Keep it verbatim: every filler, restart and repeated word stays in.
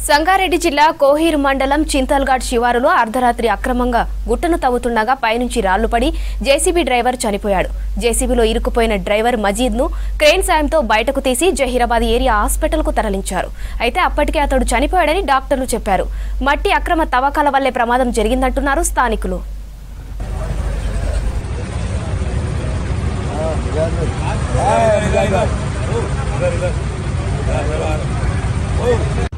సంగారెడ్డి జిల్లా కోహీర్ మండలం చింతల్ఘాట్ శివారులో అర్ధరాత్రి అక్రమంగా గుట్టను తవ్వుతుండగా పైనుంచి రాళ్లు పడి జేసీబీ డ్రైవర్ చనిపోయాడు. జేసీబీలో ఇరుక్కుపోయిన డ్రైవర్ మజీద్ ను క్రేన్ సాయంతో బయటకు తీసి జహీరాబాద్ ఏరియా హాస్పిటల్ కు తరలించారు. అయితే అప్పటికే అతడు చనిపోయాడని డాక్టర్లు చెప్పారు. మట్టి అక్రమ తవ్వకాల వల్లే ప్రమాదం జరిగిందంటున్నారు స్థానికులు. Oh